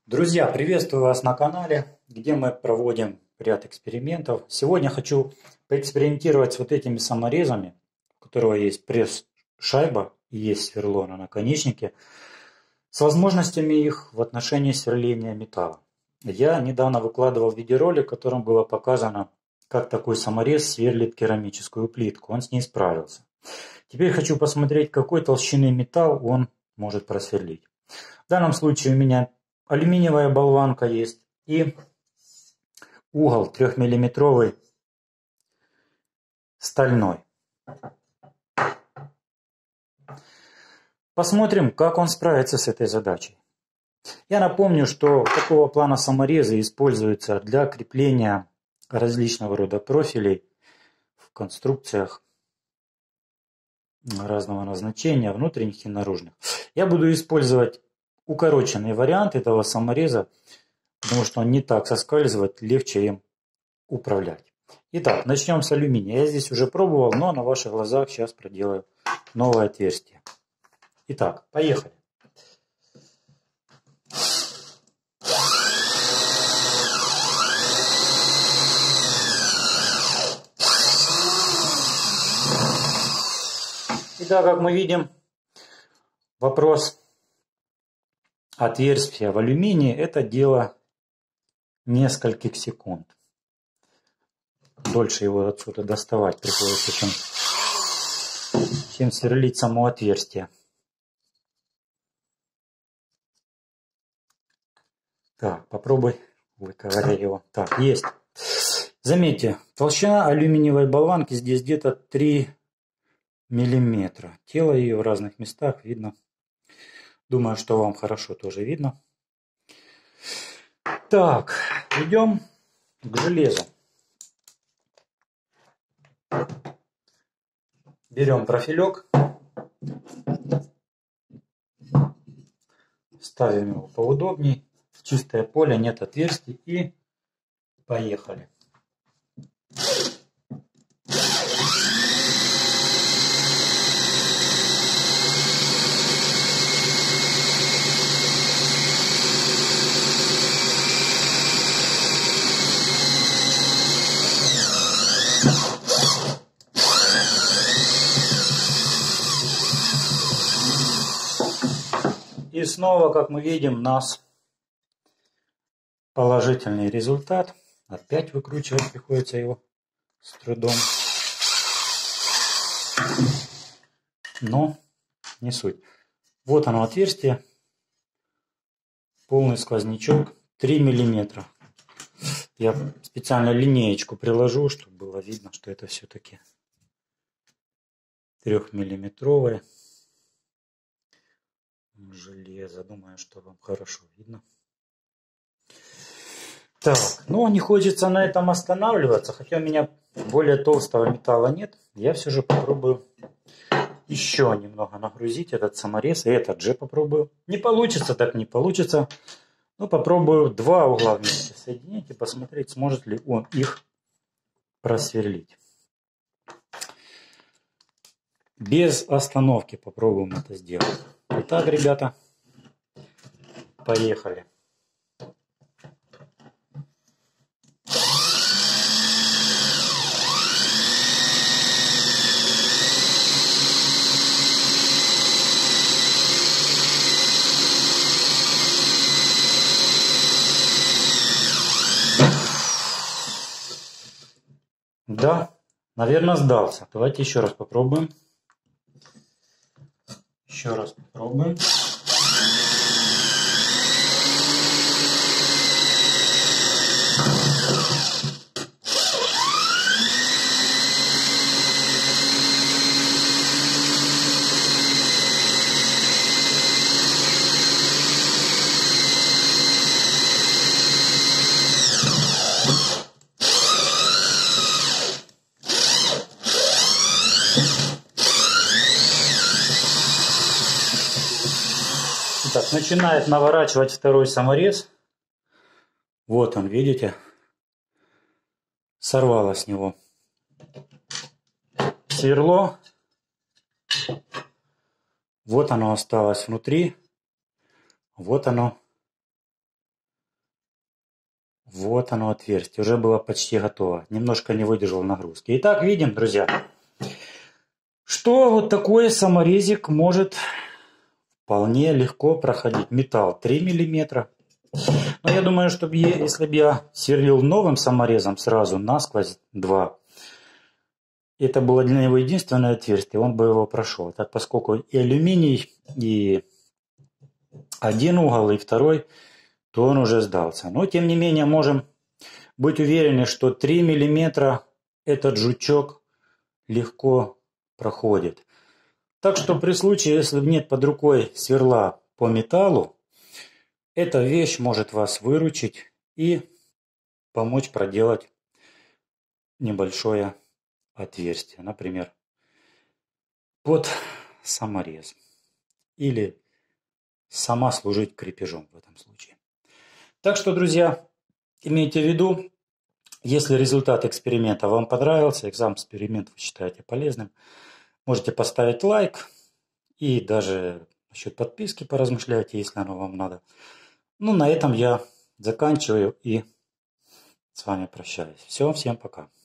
Друзья, приветствую вас на канале, где мы проводим ряд экспериментов. Сегодня хочу поэкспериментировать с вот этими саморезами, у которого есть пресс-шайба и есть сверло на наконечнике, с возможностями их в отношении сверления металла. Я недавно выкладывал видеоролик, в котором было показано, как такой саморез сверлит керамическую плитку. Он с ней справился. Теперь хочу посмотреть, какой толщины металл он может просверлить. В данном случае у меня алюминиевая болванка есть и угол 3-миллиметровый стальной. Посмотрим, как он справится с этой задачей. Я напомню, что такого плана саморезы используются для крепления различного рода профилей в конструкциях разного назначения, внутренних и наружных. Я буду использовать укороченный вариант этого самореза, потому что он не так соскальзывает, легче им управлять. Итак, начнем с алюминия. Я здесь уже пробовал, но на ваших глазах сейчас проделаю новое отверстие. Итак, поехали. Итак, как мы видим, вопрос отверстия в алюминии – это дело нескольких секунд. Дольше его отсюда доставать приходится, чем сверлить само отверстие. Так, попробуй выковырять его. Так, есть. Заметьте, толщина алюминиевой болванки здесь где-то 3 миллиметра. Тело ее в разных местах видно. Думаю, что вам хорошо тоже видно. Так, идем к железу. Берем профилек, ставим его поудобней, в чистое поле, нет отверстий, и поехали. И снова, как мы видим, у нас положительный результат. Опять выкручивать приходится его с трудом. Но не суть. Вот оно отверстие. Полный сквознячок. 3 миллиметра. Я специально линеечку приложу, чтобы было видно, что это все-таки 3-миллиметровое железо. Думаю, что вам хорошо видно. Так, ну не хочется на этом останавливаться, хотя у меня более толстого металла нет. Я все же попробую еще немного нагрузить этот саморез, и этот же попробую. Не получится, так не получится. Но попробую два угла вместе соединить и посмотреть, сможет ли он их просверлить. Без остановки попробуем это сделать. Итак, ребята, поехали. Да, наверное, сдался. Давайте еще раз попробуем. Еще раз попробуем. Так, начинает наворачивать второй саморез. Вот он, видите? Сорвало с него сверло. Вот оно осталось внутри. Вот оно Вот оно отверстие. Уже было почти готово. Немножко не выдержал нагрузки. Итак, видим, друзья, что вот такой саморезик может вполне легко проходить. Металл 3 мм. Но я думаю, что если бы я сверлил новым саморезом сразу насквозь 2, это было для него единственное отверстие, он бы его прошел. Так, поскольку и алюминий, и один угол, и второй, то он уже сдался. Но, тем не менее, можем быть уверены, что 3 мм этот жучок легко проходит. Так что при случае, если нет под рукой сверла по металлу, эта вещь может вас выручить и помочь проделать небольшое отверстие, например, под саморез. Или сама служить крепежом в этом случае. Так что, друзья, имейте в виду, если результат эксперимента вам понравился, эксперимент вы считаете полезным, можете поставить лайк и даже насчет подписки поразмышляйте, если оно вам надо. Ну, на этом я заканчиваю и с вами прощаюсь. Все, всем пока.